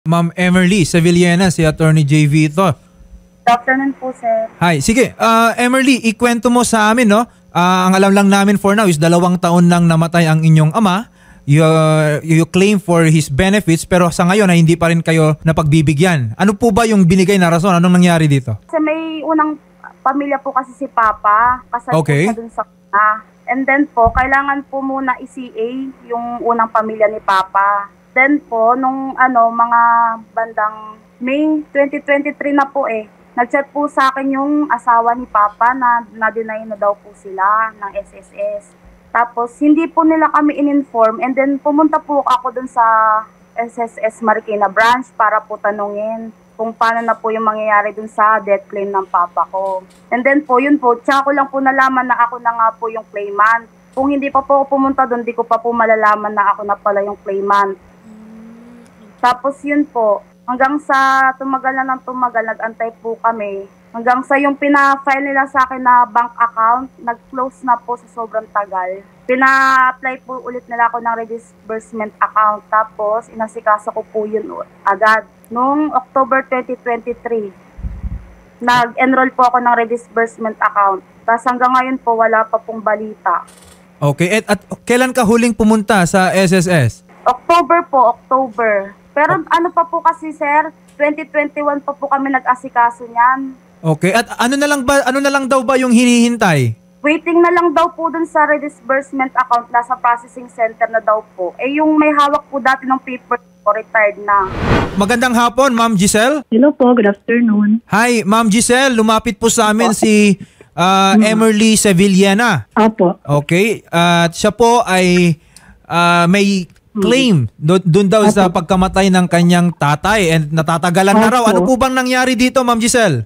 Ma'am Emerly Sevillena, si Attorney JV ito. Good afternoon po, sir. Hi, sige. Emerly, ikwento mo sa amin, no? Ang alam lang namin for now is 2 taon nang namatay ang inyong ama. You claim for his benefits pero sa ngayon ay hindi pa rin kayo napagbibigyan. Ano po ba yung binigay na rason? Anong nangyari dito? Kasi may unang pamilya po kasi si Papa. Kasal Okay. po siya dun sa And then po, kailangan po muna i-CA yung unang pamilya ni Papa. Then po, nung mga bandang May 2023 na po nag-chat po sa akin yung asawa ni Papa na na-deny na daw po sila ng SSS. Tapos, hindi po nila kami in-inform and then pumunta po ako dun sa SSS Marikina branch para po tanungin kung paano na po yung mangyayari dun sa death claim ng Papa ko. And then po, yun po, tsaka ko lang po nalaman na ako na nga po yung claimant. Kung hindi pa po ako pumunta dun, di ko pa po malalaman na ako na pala yung claimant. Tapos yun po, hanggang sa tumagal na ng tumagal, nag-antay po kami. Hanggang sa yung pina-file nila sa akin na bank account, nag-close na po sa sobrang tagal. Pina-apply po ulit nila ako ng redisbursement account. Tapos inasikaso ko po yun agad. Noong October 2023, nag-enroll po ako ng redisbursement account. Tapos hanggang ngayon po, wala pa pong balita. Okay, at kailan ka huling pumunta sa SSS? October po, October. Pero ano pa po kasi, sir, 2021 pa po kami nag-asikaso niyan. Okay, at ano na lang daw ba yung hinihintay? Waiting na lang daw po dun sa redisbursement account, nasa processing center na daw po. Yung may hawak po dati ng paper po, retired na. Magandang hapon, Ma'am Giselle. Hello po, good afternoon. Hi, Ma'am Giselle, lumapit po sa amin si Emerly Sevillena. Opo. Okay, at siya po ay may claim doon daw sa pagkamatay ng kanyang tatay and natatagalan na raw. Ano po bang nangyari dito, Ma'am Giselle?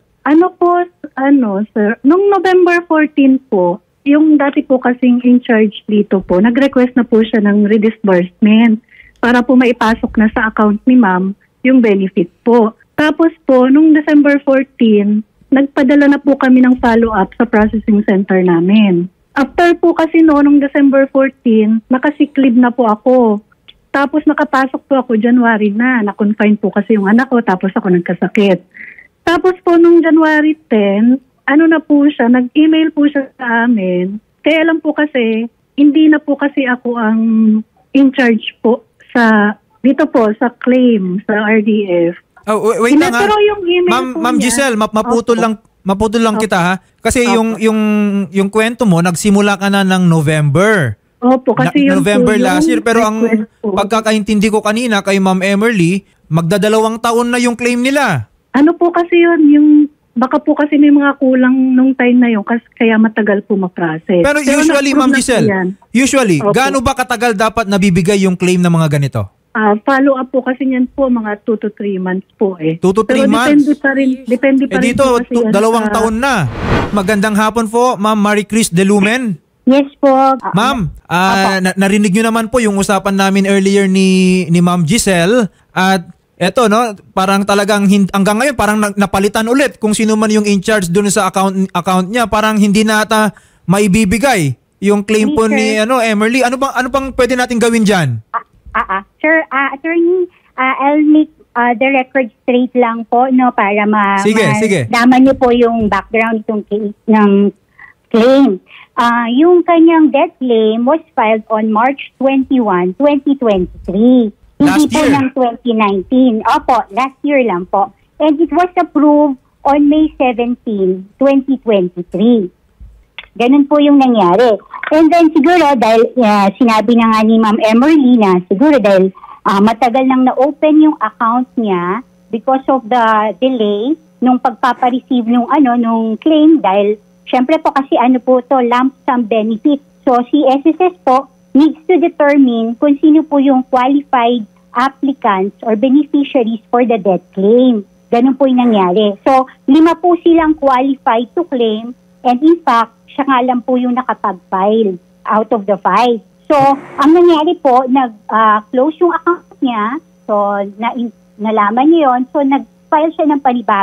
Sir, nung November 14 po, yung dati po kasing in charge dito po, nag-request na po siya ng redisbursement para po maipasok na sa account ni ma'am yung benefit po. Tapos po, nung December 14, nagpadala na po kami ng follow-up sa processing center namin. After po kasi nung December 14, nakasick leave na po ako. Tapos nakapasok po ako January na-confine po kasi yung anak ko, tapos ako nagkasakit. Tapos po nung January 10, na po siya, nag-email po siya sa amin. Kaya lang po kasi, hindi na po kasi ako ang in charge po dito po sa claim sa RDF. Oh, wait lang ha. Pero yung email Ma'am Giselle, maputol lang kita ha. Kasi yung kwento mo, nagsimula ka na ng November. Opo, kasi November last year. Pero ang pagkakaintindi ko kanina kay Ma'am Emerly, magdadalawang taon na yung claim nila. Ano po kasi baka po kasi may mga kulang nung time na yun kaya matagal po ma-process. Pero usually, Ma'am Giselle, gaano ba katagal dapat nabibigay yung claim ng mga ganito? Follow up po kasi niyan po mga 2 to 3 months po 2 to 3 months? Depende pa rin dito, po kasi 2 taon na. Magandang hapon po, Ma'am Marie Chris De Lumen. Yes po. Ma'am, narinig nyo naman po yung usapan namin earlier ni Ma'am Giselle at eto parang talagang hanggang ngayon parang napalitan ulit kung sino man yung in charge doon sa account niya, parang hindi na ata maibibigay yung claim po ni Emerly. Ano bang pwede natin gawin diyan? Sir, attorney, I'll make the record straight lang po para malaman niyo po yung background itong case ng claim. Yung kanyang death claim was filed on March 21, 2023. Hindi po ng 2019. Opo, last year lang po. And it was approved on May 17, 2023. Ganun po yung nangyari. And then siguro dahil sinabi na nga ni Ma'am Emerly na siguro dahil matagal nang na-open yung account niya because of the delay nung pagpapareceive nung claim dahil syempre po kasi lump sum benefit. So si SSS po needs to determine kung sino po yung qualified applicants or beneficiaries for the death claim. Ganun po yung nangyari. So, 5 po silang qualified to claim and in fact, siya nga lang po yung nakapag-file out of the 5. So, ang nangyari po, nag-close yung account niya. So, nalaman niya yun. So, nag-open siya ng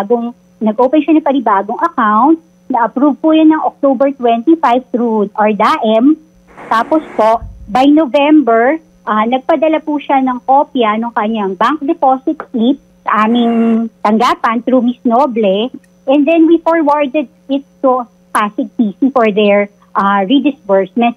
panibagong account. Na-approve po yan ng October 25 through ORDAM. Tapos po, by November, nagpadala po siya ng kopya ng kanyang bank deposit slip sa aming tanggapan through Miss Noble, and then we forwarded it to Pasig PC for their redisbursement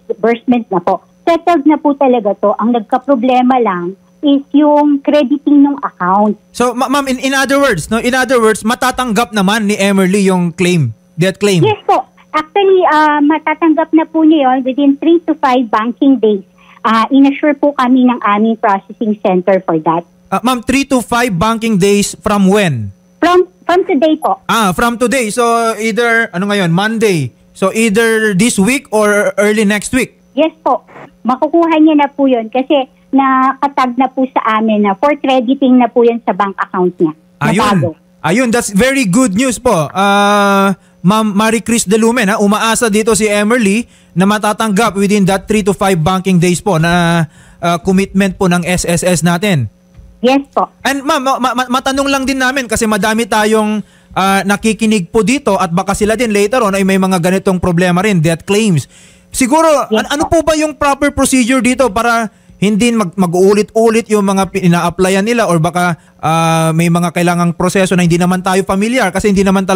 na po. Settled na po talaga to. Ang nagka-problema lang is yung crediting ng account. So, ma'am, in other words, matatanggap naman ni Emerly yung debt claim? Yes po. Actually, matatanggap na po niya yun within 3 to 5 banking days. In-assure po kami ng aming processing center for that. Ma'am, 3 to 5 banking days from when? From today po. From today. So, either, Monday. So, either this week or early next week? Yes po. Makukuha niya na po yun kasi nakatag na po sa amin na for crediting na po yan sa bank account niya. Ayun, that's very good news po. Ma'am Marie Chris De Lumen, umaasa dito si Emerly na matatanggap within that 3 to 5 banking days po na commitment po ng SSS natin. Yes po. And ma'am, matanong lang din namin kasi madami tayong nakikinig po dito at baka sila din later on ay may mga ganitong problema rin, debt claims. Siguro, yes, ano po ba yung proper procedure dito para hindi mag-uulit-ulit yung mga ina-applyan nila or baka may mga kailangang proseso na hindi naman tayo familiar kasi hindi naman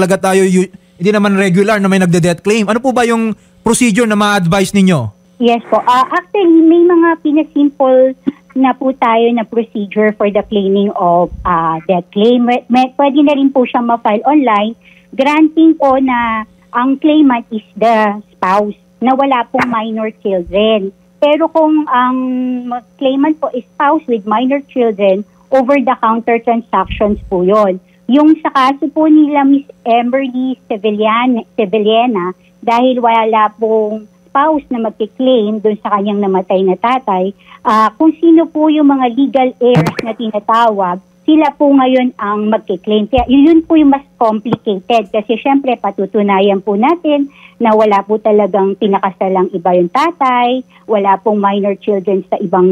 regular na may nagde-debt claim. Ano po ba yung procedure na ma-advise ninyo? Yes po. Actually, may mga pinasimple na po tayo na procedure for the claiming of debt claim. Pwede na rin po siyang ma-file online, granting po na ang claimant is the spouse na wala pong minor children. Pero kung ang claimant po is spouse with minor children, over-the-counter transactions po yon. Yung sa kaso po nila Miss Emerly Sevillena, dahil wala pong spouse na magkiklaim doon sa kanyang namatay na tatay, kung sino po yung mga legal heirs na tinatawag, sila po ngayon ang magkiklaim. Kaya yun po yung mas complicated kasi syempre patutunayan po natin na wala po talagang pinakasalang iba yung tatay, wala pong minor children sa iba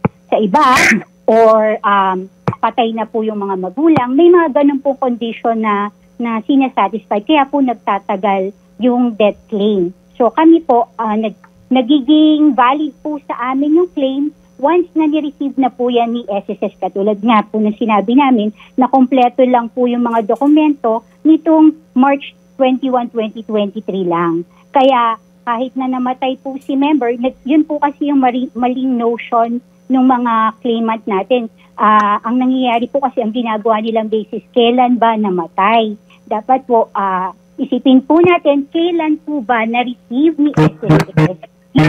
or patay na po yung mga magulang. May mga ganun po condition na sinasatisfy kaya po nagtatagal yung debt claim. So kami po nagiging valid po sa amin yung claim once na ni-receive na po yan ni SSS, katulad nga po na sinabi namin na kompleto lang po yung mga dokumento nitong March 21, 2023 lang. Kaya kahit na namatay po si member, yun po kasi yung maling notion ng mga claimant natin. Ang nangyayari po kasi ang ginagawa nilang basis, kailan ba namatay? Dapat po isipin po natin, kailan po ba na-receive ni SSS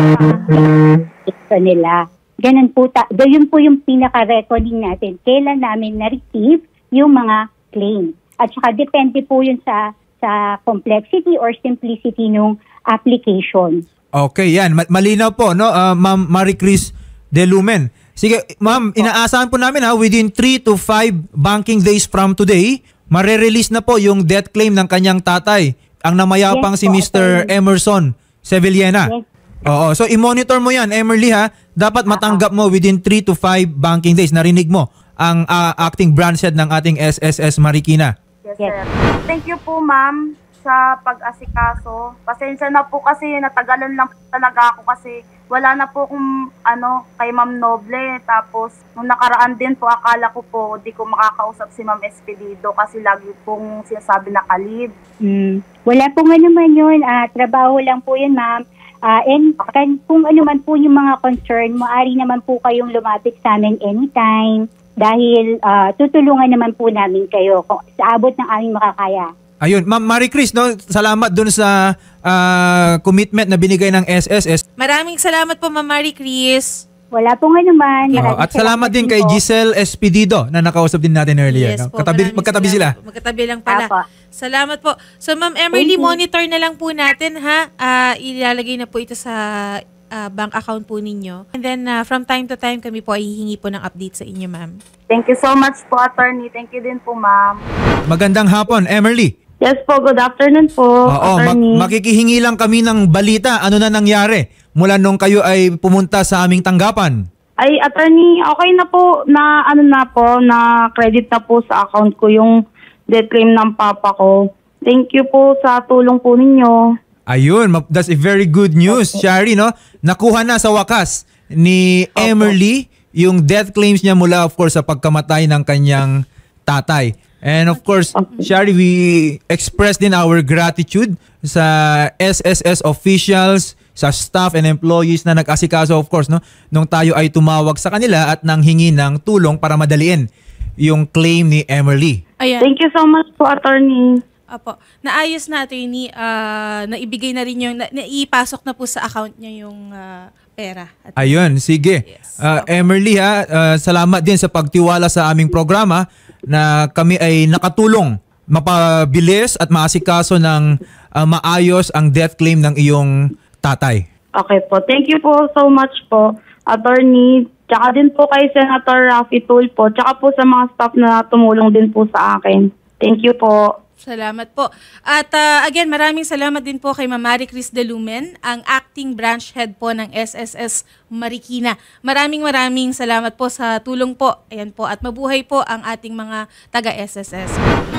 yung nila. Ganun po, yun po yung pinaka-recording natin. Kailan namin na-receive yung mga claim. At saka depende po yun sa complexity or simplicity ng application. Okay, yan. Malinaw po, no? Ma'am Marie Chris De Lumen. Sige, ma'am, inaasahan po namin within 3 to 5 banking days from today, mare-release na po yung death claim ng kanyang tatay, ang namayapang si Mr. Emerson Sevillena. Yes. Oo. So, i-monitor mo yan, Emerly, ha? Dapat matanggap mo within 3 to 5 banking days. Narinig mo ang acting branch head ng ating SSS Marikina. Yes, sir. Thank you po, ma'am, sa pag-asikaso. Pasensya na po kasi natagalan lang talaga ako kasi wala na po kung kay Ma'am Noble. Tapos, nung nakaraan din po, akala ko po di ko makakausap si Ma'am Espedido kasi lagi pong sinasabi na kalib. Wala po nga naman yun. Trabaho lang po yun, ma'am. And kung ano man po yung mga concern, maaari naman po kayong lumapit sa amin anytime dahil tutulungan naman po namin kayo sa abot ng aming makakaya. Ayun, Ma'am Marie Chris, no, salamat dun sa commitment na binigay ng SSS. Maraming salamat po, Ma'am Marie Chris. Wala po nga naman. At salamat din kay Giselle Espedido na nakausap din natin earlier. Yes, no? po, magkatabi sila. Magkatabi lang pala. Apa. Salamat po. So Ma'am Emerly, monitor na lang po natin ha. Ilalagay na po ito sa bank account po ninyo. And then from time to time kami po ay hihingi po ng update sa inyo, ma'am. Thank you so much po, attorney. Thank you din po, ma'am. Magandang hapon, Emerly. Yes po, good afternoon po. Oo, makikihingi lang kami ng balita. Ano na nangyari mula nung kayo ay pumunta sa aming tanggapan? Ay, attorney, okay na po na na credit na po sa account ko yung death claim ng papa ko. Thank you po sa tulong po ninyo. Ayun, that's a very good news, Shari, no? Nakuha na sa wakas ni Emerly yung death claims niya mula of course sa pagkamatay ng kanyang tatay. And of course, Shari, we express din our gratitude sa SSS officials, sa staff and employees na nag-asikaso of course, no, nung tayo ay tumawag sa kanila at nanghingi ng tulong para madaliin yung claim ni Emerly. Ayan. Thank you so much po, attorney. Apo. Naayos na, attorney, naibigay na rin yung, naipasok na po sa account niya yung pera. Ayun, sige. Yes. Emerly, salamat din sa pagtiwala sa aming programa na kami ay nakatulong mapabilis at maasikaso ng maayos ang death claim ng iyong tatay. Okay po. Thank you po so much po, attorney. Tsaka din po kay Senator Raffy Tulfo. Tsaka po sa mga staff na tumulong din po sa akin. Thank you po. Salamat po. At again, maraming salamat din po kay Ma'am Marie Cris de Lumen, ang acting branch head po ng SSS Marikina. Maraming salamat po sa tulong po. Ayan po. At mabuhay po ang ating mga taga-SSS.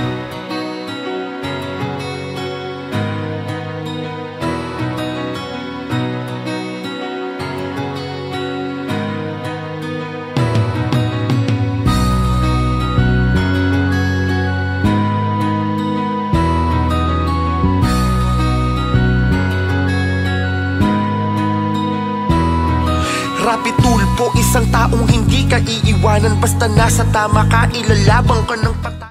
Raffy Tulfo, isang taong hindi ka iiwanan. Basta nasa tama ka, ilalabang ka ng patay.